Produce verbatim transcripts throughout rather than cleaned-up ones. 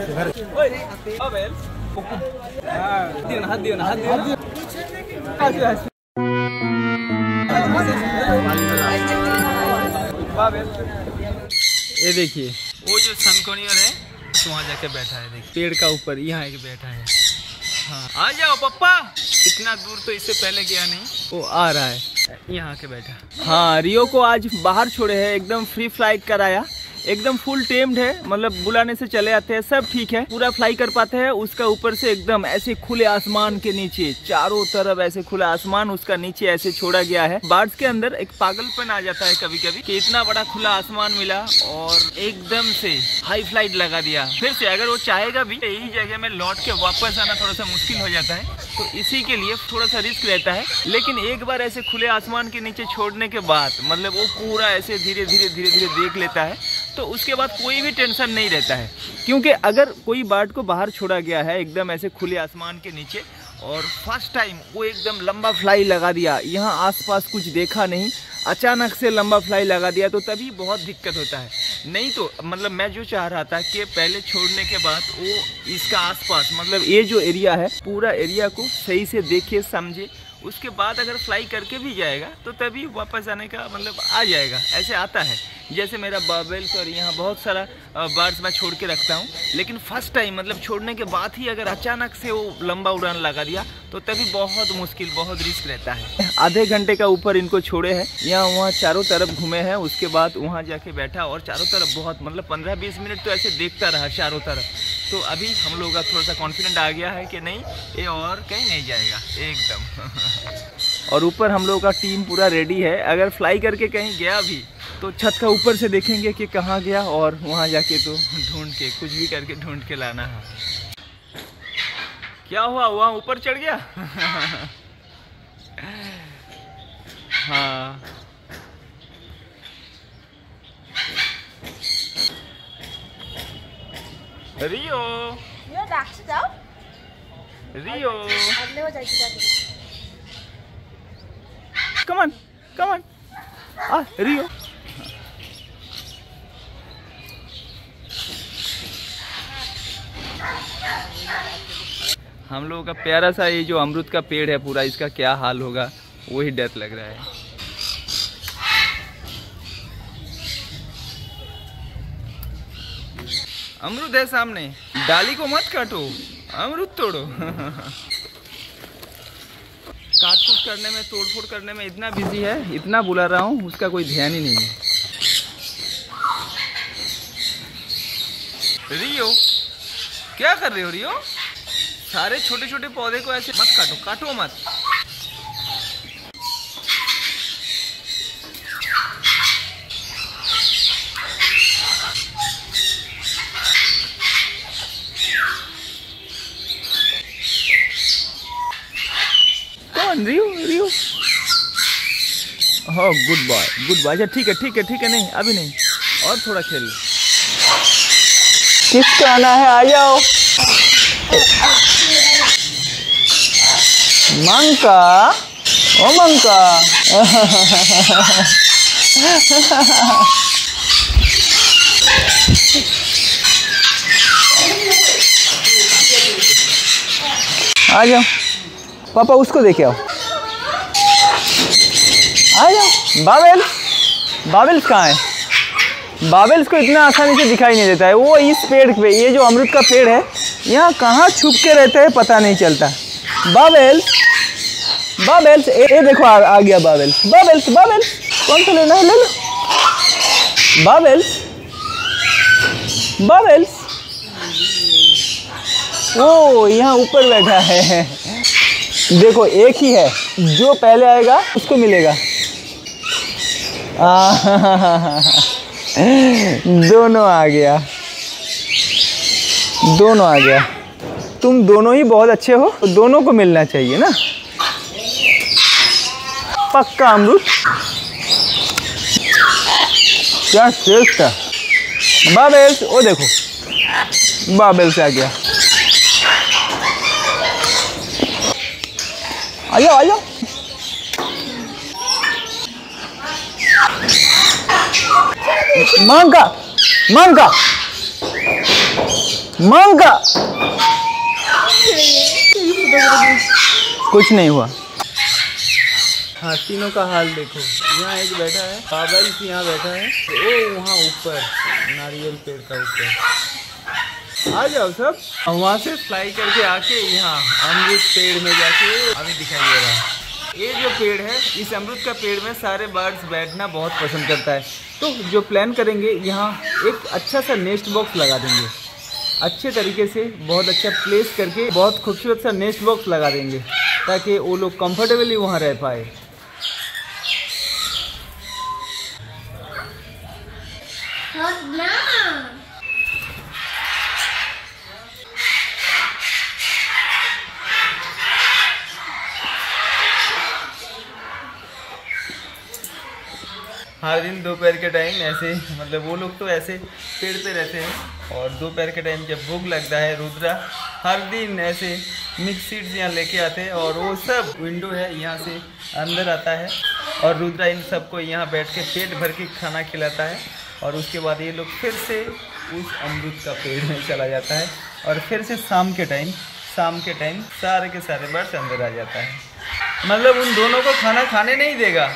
ये देखिए वो जो सनकोनियर है वहाँ जाके बैठा है, देखिए पेड़ का ऊपर यहाँ एक बैठा है। हाँ आ जाओ पप्पा, इतना दूर तो इससे पहले गया नहीं, वो आ रहा है यहाँ के बैठा। हाँ रियो को आज बाहर छोड़े हैं, एकदम फ्री फ्लाइट कराया, एकदम फुल टेम्ड है, मतलब बुलाने से चले आते हैं, सब ठीक है, पूरा फ्लाई कर पाते हैं। उसका ऊपर से एकदम ऐसे खुले आसमान के नीचे चारों तरफ ऐसे खुला आसमान, उसका नीचे ऐसे छोड़ा गया है। बर्ड्स के अंदर एक पागलपन आ जाता है कभी कभी कि इतना बड़ा खुला आसमान मिला और एकदम से हाई फ्लाइट लगा दिया। फिर से अगर वो चाहेगा भी यही जगह में लौट के वापस आना थोड़ा सा मुश्किल हो जाता है, तो इसी के लिए थोड़ा सा रिस्क रहता है। लेकिन एक बार ऐसे खुले आसमान के नीचे छोड़ने के बाद मतलब वो पूरा ऐसे धीरे धीरे धीरे धीरे देख लेता है, तो उसके बाद कोई भी टेंशन नहीं रहता है। क्योंकि अगर कोई बर्ड को बाहर छोड़ा गया है एकदम ऐसे खुले आसमान के नीचे और फर्स्ट टाइम वो एकदम लंबा फ्लाई लगा दिया, यहाँ आसपास कुछ देखा नहीं, अचानक से लंबा फ्लाई लगा दिया, तो तभी बहुत दिक्कत होता है। नहीं तो मतलब मैं जो चाह रहा था कि पहले छोड़ने के बाद वो इसका आसपास मतलब ये जो एरिया है पूरा एरिया को सही से देखे समझे, उसके बाद अगर फ्लाई करके भी जाएगा तो तभी वापस आने का मतलब आ जाएगा। ऐसे आता है जैसे मेरा बाबेल्स और यहाँ बहुत सारा बर्ड्स मैं छोड़ के रखता हूँ, लेकिन फर्स्ट टाइम मतलब छोड़ने के बाद ही अगर अचानक से वो लंबा उड़ान लगा दिया तो तभी बहुत मुश्किल, बहुत रिस्क रहता है। आधे घंटे का ऊपर इनको छोड़े हैं, यहाँ वहाँ चारों तरफ घूमे हैं, उसके बाद वहाँ जाके बैठा और चारों तरफ बहुत मतलब पंद्रह बीस मिनट तो ऐसे देखता रहा चारों तरफ। तो अभी हम लोग का थोड़ा सा कॉन्फिडेंट आ गया है कि नहीं ये और कहीं नहीं जाएगा एकदम। और ऊपर हम लोग का टीम पूरा रेडी है, अगर फ्लाई करके कहीं गया भी तो छत का ऊपर से देखेंगे कि कहाँ गया और वहाँ जाके तो ढूंढ के कुछ भी करके ढूंढ के लाना है। क्या हुआ, वहाँ ऊपर चढ़ गया? हाँ रियो रियो कम ऑन कम ऑन आ रियो। हम लोगों का प्यारा सा ये जो अमरूद का पेड़ है पूरा, इसका क्या हाल होगा वही डर लग रहा है। अमरूद है सामने, डाली को मत काटो, अमरूद तोड़ो। काट कूट करने में, तोड़ फोड़ करने में इतना बिजी है, इतना बुला रहा हूँ उसका कोई ध्यान ही नहीं है। रियो क्या कर रहे हो रियो? सारे छोटे छोटे पौधे को ऐसे मत काटो, काटो मत। कौन रियो रियो? हाँ गुड बॉय गुड बॉय। अच्छा ठीक है ठीक है ठीक है, नहीं अभी नहीं, और थोड़ा खेल। किसको आना है, आ जाओ। मंका ओ मंका। आ जाओ पापा, उसको देखे आओ, आ जाओ। बाबेल बाबेल्स कहाँ है? बाबेल्स को इतना आसानी से दिखाई नहीं देता है, वो इस पेड़ पे, ये जो अमरूद का पेड़ है यहाँ कहाँ छुप के रहते हैं पता नहीं चलता। बाबेल्स बाबेल्स ए, ए देखो आ, आ गया बाबेल्स। बाबेल्स बाबेल्स कौन सा लेना है, ले लो। बाबेल्स बाबेल्स ओ यहाँ ऊपर बैठा है। देखो एक ही है, जो पहले आएगा उसको मिलेगा। दोनों आ गया, दोनों आ गया। तुम दोनों ही बहुत अच्छे हो, तो दोनों को मिलना चाहिए ना। पक्का अमरूद, क्या टेस्ट है। बाबेल्स ओ देखो, बाबेल्स आ गया। आ जाओ आ जाओ। मंका मंका मंका कुछ नहीं हुआ। हाँ, तीनों का हाल देखो। यहाँ एक बैठा है, बाबल्स यहाँ बैठा है, ओ वहाँ ऊपर नारियल पेड़ का ऊपर। आ जाओ सब। वहाँ से फ्लाई करके आके यहाँ अमरूद पेड़ में जाके अभी दिखाई दे रहा है। ये जो पेड़ है, इस अमरूद का पेड़ में सारे बर्ड्स बैठना बहुत पसंद करता है। तो जो प्लान करेंगे, यहाँ एक अच्छा सा नेस्ट बॉक्स लगा देंगे, अच्छे तरीके से बहुत अच्छा प्लेस करके बहुत खूबसूरत सा नेस्ट बॉक्स लगा देंगे ताकि वो लोग कंफर्टेबली वहाँ रह पाए। हर दिन दोपहर के टाइम ऐसे, मतलब वो लोग तो ऐसे पेड़ पे रहते हैं, और दोपहर के टाइम जब भूख लगता है, रुद्रा हर दिन ऐसे मिक्स सीड्स यहाँ लेके आते हैं, और वो सब विंडो है यहाँ से अंदर आता है, और रुद्रा इन सबको यहाँ बैठ के पेट भर के खाना खिलाता है। और उसके बाद ये लोग फिर से उस अमरूद का पेड़ में चला जाता है, और फिर से शाम के टाइम शाम के टाइम सारे के सारे बर्ड्स अंदर आ जाता है। मतलब उन दोनों को खाना खाने नहीं देगा।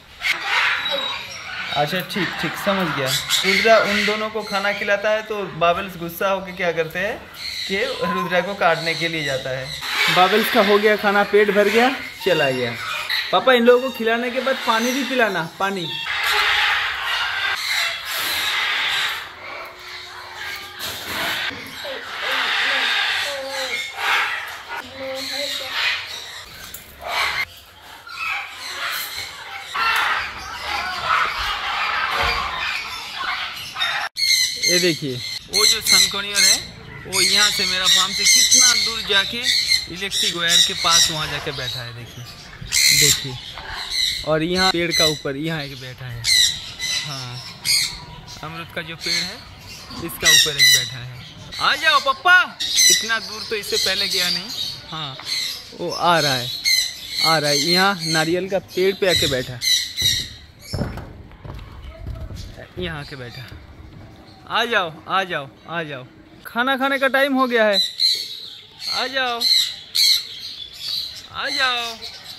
अच्छा, ठीक ठीक समझ गया। रुद्रा उन दोनों को खाना खिलाता है, तो बाबल्स गुस्सा होकर क्या करते हैं कि रुद्रा को काटने के लिए जाता है। बाबल्स का हो गया खाना, पेट भर गया, चला गया। पापा, इन लोगों को खिलाने के बाद पानी भी पिलाना, पानी। ये देखिए, वो जो सनकोनियर है, वो यहाँ से मेरा फार्म से कितना दूर जाके इलेक्ट्रिक वायर के पास वहाँ जाके बैठा है। देखिए देखिए, और यहाँ पेड़ का ऊपर यहाँ एक बैठा है। हाँ, अमरूद का जो पेड़ है, इसका ऊपर एक बैठा है। आ जाओ पप्पा, इतना दूर तो इससे पहले गया नहीं। हाँ, वो आ रहा है आ रहा है यहाँ नारियल का पेड़ पे आके बैठा, यहाँ आके बैठा। आ जाओ आ जाओ आ जाओ, खाना खाने का टाइम हो गया है। आ जाओ आ जाओ।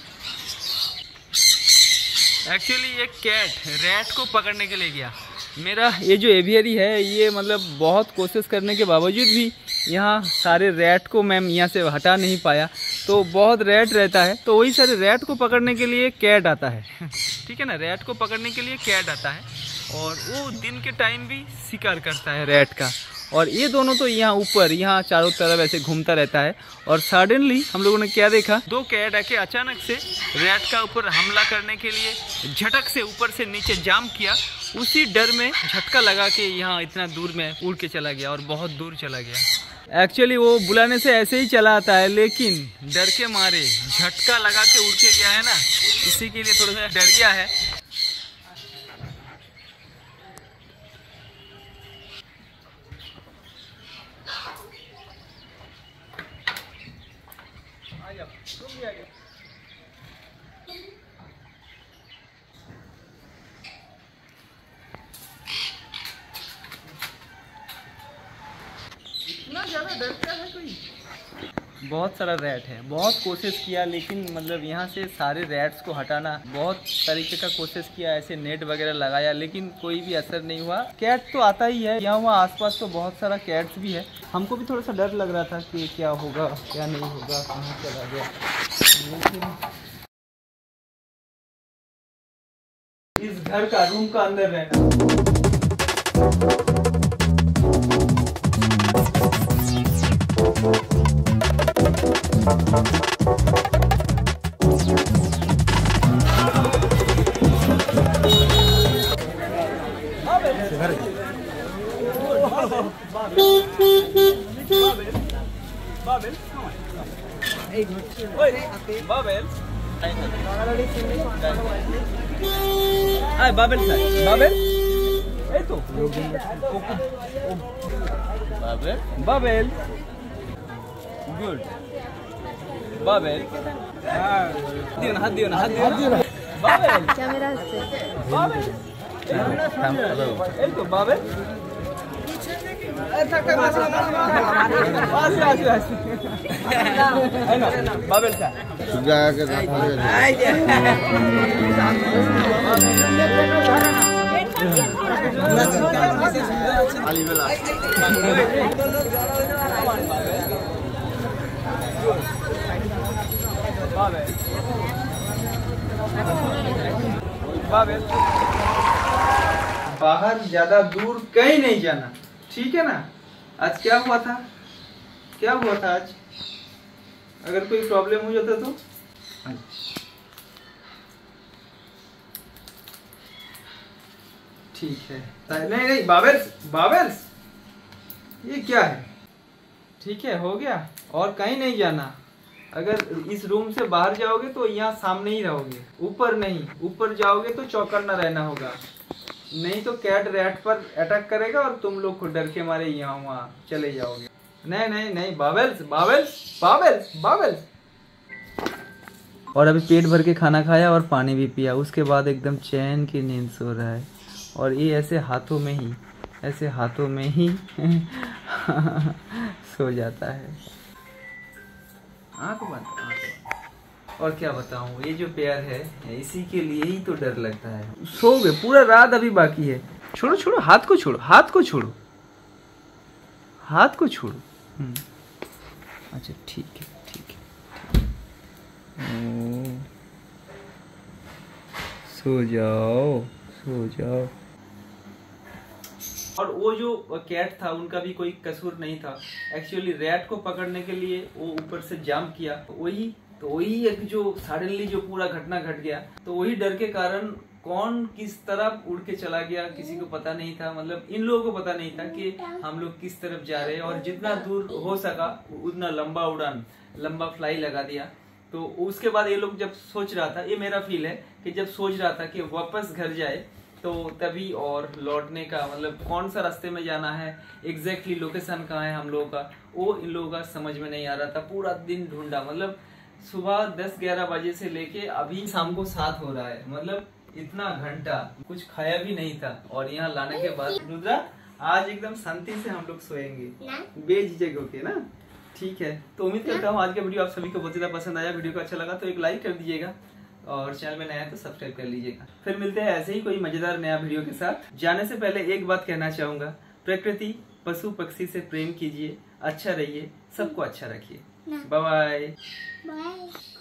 एक्चुअली एक कैट रैट को पकड़ने के लिए गया। मेरा ये जो एवियरी है, ये मतलब बहुत कोशिश करने के बावजूद भी यहाँ सारे रैट को मैं यहाँ से हटा नहीं पाया। तो बहुत रैट रहता है, तो वही सारे रैट को पकड़ने के लिए कैट आता है। ठीक है ना, रैट को पकड़ने के लिए कैट आता है, और वो दिन के टाइम भी शिकार करता है रैट का। और ये दोनों तो यहाँ ऊपर यहाँ चारों तरफ ऐसे घूमता रहता है। और सडनली हम लोगों ने क्या देखा, दो कैट आके अचानक से रैट का ऊपर हमला करने के लिए झटक से ऊपर से नीचे जाम किया। उसी डर में झटका लगा के यहाँ इतना दूर में उड़ के चला गया, और बहुत दूर चला गया। एक्चुअली वो बुलाने से ऐसे ही चला आता है, लेकिन डर के मारे झटका लगा के उड़ के गया है ना, इसी के लिए थोड़ा सा डर गया है। इतना ज़्यादा डरता है कोई? बहुत सारा रैट है, बहुत कोशिश किया, लेकिन मतलब यहाँ से सारे रैट्स को हटाना बहुत तरीके का कोशिश किया, ऐसे नेट वगैरह लगाया, लेकिन कोई भी असर नहीं हुआ। कैट तो आता ही है यहाँ, वहाँ आसपास तो बहुत सारा कैट्स भी है। हमको भी थोड़ा सा डर लग रहा था कि क्या होगा क्या नहीं होगा, कहाँ चला गया। लेकिन इस घर का रूम का अंदर रहना Babel, Babel, Ay, Babel sir, Babel, eto, Babel, Babel, good, Babel, दियो ना, हाथ दियो ना, हाथ दियो ना, Babel, क्या मेरा हस्ते, Babel, eto, Babel, बाबेल सा बाहर ज्यादा दूर कहीं नहीं जाना, ठीक है ना। आज क्या हुआ था, क्या हुआ था आज, अगर कोई प्रॉब्लम हो जाता तो ठीक है। नहीं नहीं बाबेल्स, बाबेल्स ये क्या है, ठीक है हो गया। और कहीं नहीं जाना, अगर इस रूम से बाहर जाओगे तो यहाँ सामने ही रहोगे, ऊपर नहीं। ऊपर जाओगे तो चौकन्ना रहना होगा, नहीं तो कैट रैट पर अटैक करेगा और तुम लोग को डर के मारे यहाँ वहाँ चले जाओगे। नहीं नहीं नहीं बाबेल्स, बाबेल्स, बाबेल्स, बाबेल्स। और अभी पेट भर के खाना खाया और पानी भी पिया, उसके बाद एकदम चैन की नींद सो रहा है। और ये ऐसे हाथों में ही, ऐसे हाथों में ही सो जाता है। आँख बंद, आँख बंद। और क्या बताऊँ, ये जो प्यार है इसी के लिए ही तो डर लगता है। सो गए, पूरा रात अभी बाकी है। छोड़ो छोड़ो, हाथ को छोड़ो, हाथ को छोड़ो, हाथ को छोड़ो। अच्छा ठीक है, ठीक है, सो जाओ, सो जाओ। और वो जो कैट था उनका भी कोई कसूर नहीं था। एक्चुअली रैट को पकड़ने के लिए वो ऊपर से जंप किया, वही तो वही एक जो सडनली जो पूरा घटना घट गया, तो वही डर के कारण कौन किस तरफ उड़ के चला गया किसी को पता नहीं था। मतलब इन लोगों को पता नहीं था कि हम लोग किस तरफ जा रहे हैं, और जितना दूर हो सका उतना लंबा उड़ान, लंबा फ्लाई लगा दिया। तो उसके बाद ये लोग जब सोच रहा था, ये मेरा फील है कि जब सोच रहा था कि वापस घर जाए, तो तभी और लौटने का मतलब कौन सा रास्ते में जाना है, एग्जैक्टली लोकेशन कहाँ है हम लोगों का, वो इन लोगों का समझ में नहीं आ रहा था। पूरा दिन ढूंढा, मतलब सुबह दस ग्यारह बजे से लेके अभी शाम को सात हो रहा है, मतलब इतना घंटा कुछ खाया भी नहीं था। और यहाँ लाने के बाद रुद्रा आज एकदम शांति से हम लोग सोएंगे, बेझिझक होके ना, ठीक है। तो उम्मीद करता हूँ आज का वीडियो आप सभी को बहुत ज्यादा पसंद आया। वीडियो को अच्छा लगा तो एक लाइक कर दीजिएगा, और चैनल में नया है तो सब्सक्राइब कर लीजिएगा। फिर मिलते हैं ऐसे ही कोई मजेदार नया वीडियो के साथ। जाने से पहले एक बात कहना चाहूंगा, प्रकृति पशु पक्षी से प्रेम कीजिए, अच्छा रहिए, सबको अच्छा रखिए। Bye bye.